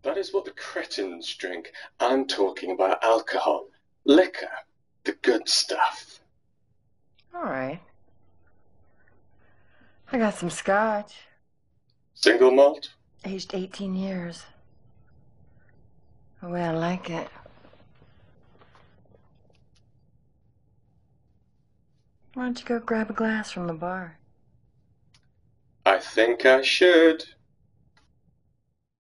That is what the cretins drink. I'm talking about alcohol. Liquor. The good stuff. All right. I got some scotch. Single malt? Aged 18 years. The way I like it. Why don't you go grab a glass from the bar? I think I should.